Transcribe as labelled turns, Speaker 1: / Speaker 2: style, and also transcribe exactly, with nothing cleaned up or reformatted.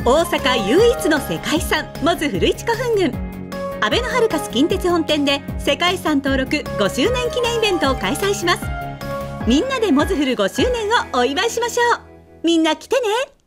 Speaker 1: 大阪唯一の世界遺産モズ古市古墳群。あべのハルカス近鉄本店で世界遺産登録ごしゅうねん記念イベントを開催します。みんなでモズフルごしゅうねんをお祝いしましょう。みんな来てね。